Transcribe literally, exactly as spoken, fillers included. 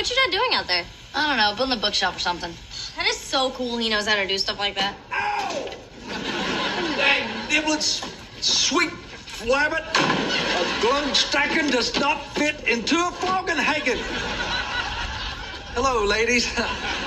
What's your dad doing out there? I don't know, building a bookshelf or something. That is so cool. He knows how to do stuff like that. Ow! Hey, niblets, sweet flabbit. A glug stacking does not fit into a Fogenhagen. Hello, ladies.